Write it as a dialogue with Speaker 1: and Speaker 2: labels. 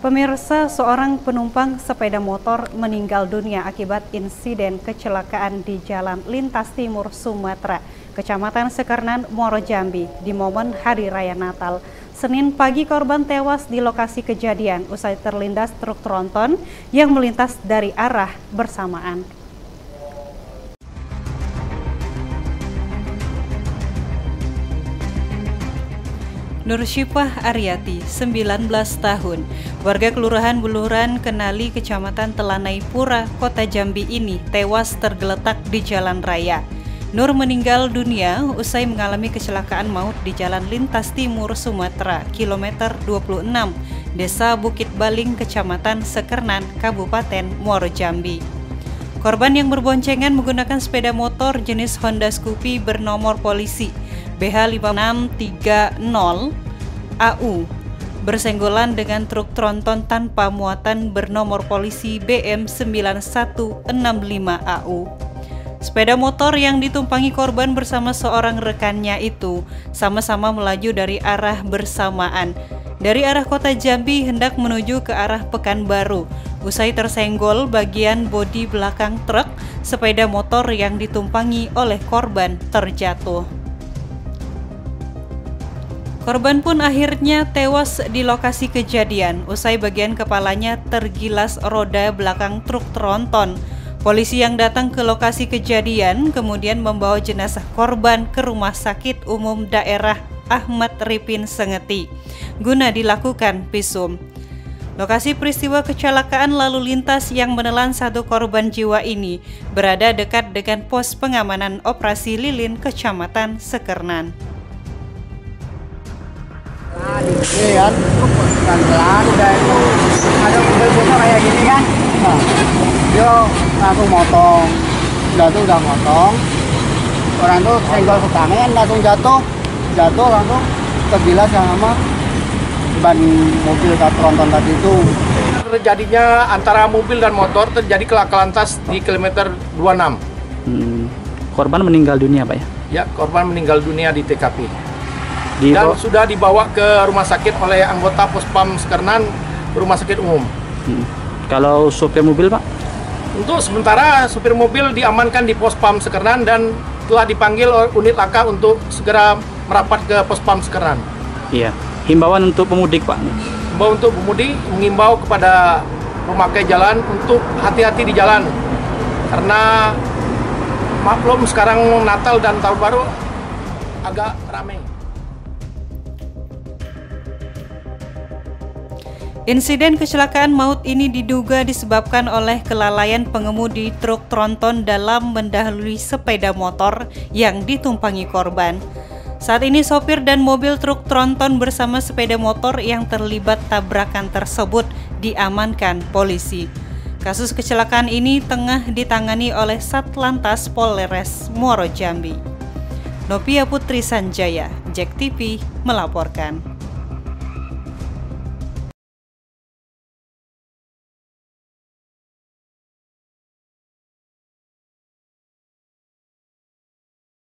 Speaker 1: Pemirsa, seorang penumpang sepeda motor meninggal dunia akibat insiden kecelakaan di Jalan Lintas Timur Sumatera, Kecamatan Sekernan, Muaro Jambi, di momen Hari Raya Natal. Senin pagi korban tewas di lokasi kejadian usai terlindas truk tronton yang melintas dari arah bersamaan. Nur Syifah Aryati, 19 tahun, warga Kelurahan Buluran Kenali, Kecamatan Telanai Pura, Kota Jambi ini tewas tergeletak di jalan raya. Nur meninggal dunia usai mengalami kecelakaan maut di Jalan Lintas Timur Sumatera, kilometer 26, Desa Bukit Baling, Kecamatan Sekernan, Kabupaten Muaro Jambi. Korban yang berboncengan menggunakan sepeda motor jenis Honda Scoopy bernomor polisi BH5630 AU bersenggolan dengan truk tronton tanpa muatan bernomor polisi BM9165 AU. Sepeda motor yang ditumpangi korban bersama seorang rekannya itu sama-sama melaju dari arah bersamaan. Dari arah kota Jambi hendak menuju ke arah Pekanbaru. Usai tersenggol bagian bodi belakang truk, sepeda motor yang ditumpangi oleh korban terjatuh. Korban pun akhirnya tewas di lokasi kejadian usai bagian kepalanya tergilas roda belakang truk tronton. Polisi yang datang ke lokasi kejadian kemudian membawa jenazah korban ke Rumah Sakit Umum Daerah Ahmad Ripin Sengeti guna dilakukan visum. Lokasi peristiwa kecelakaan lalu lintas yang menelan satu korban jiwa ini berada dekat dengan pos pengamanan operasi lilin Kecamatan Sekernan.
Speaker 2: Ini kan pelan-pelan udah itu ada mobil-mobil kayak gini kan, nah, dia langsung motong, udah motong, orang tuh senggol ke kanan langsung jatuh langsung tergilas sama ban mobil tronton tadi itu.
Speaker 3: Terjadinya antara mobil dan motor terjadi kelak lantas di kilometer 26.
Speaker 4: Korban meninggal dunia, Pak ya? Ya,
Speaker 3: korban meninggal dunia di TKP. Dan sudah dibawa ke rumah sakit oleh anggota Pospam Sekernan, rumah sakit umum.
Speaker 4: Kalau supir mobil, Pak?
Speaker 3: Untuk sementara supir mobil diamankan di Pospam Sekernan dan telah dipanggil unit laka untuk segera merapat ke Pospam Sekernan.
Speaker 4: Iya. Himbauan untuk pemudik, Pak?
Speaker 3: Himbauan untuk pemudik, mengimbau kepada pemakai jalan untuk hati-hati di jalan. Karena maklum sekarang Natal dan Tahun Baru agak ramai.
Speaker 1: Insiden kecelakaan maut ini diduga disebabkan oleh kelalaian pengemudi truk tronton dalam mendahului sepeda motor yang ditumpangi korban. Saat ini sopir dan mobil truk tronton bersama sepeda motor yang terlibat tabrakan tersebut diamankan polisi. Kasus kecelakaan ini tengah ditangani oleh Satlantas Polres Muaro Jambi. Novia Putri Sanjaya, JEK TV melaporkan.